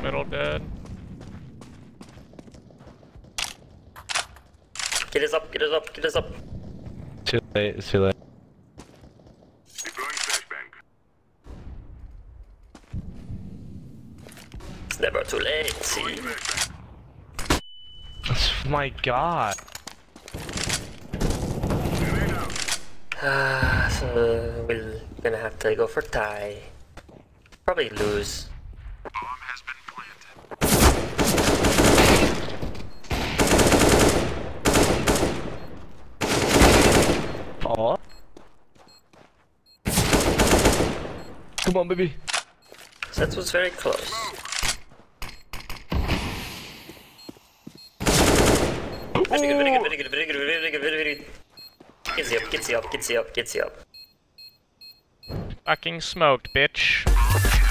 middle dead. Get us up, get us up, get us up. Too late, it's too late. Deploying flashbang. It's never too late, see? My god. So we're gonna have to go for tie. Probably lose. Bomb has been planted. Aw. Come on, baby. That was very close. Very good, very good, very good, very good, very good, very good. Gets you up, gets you up, gets you up, gets you up. Fucking smoked, bitch.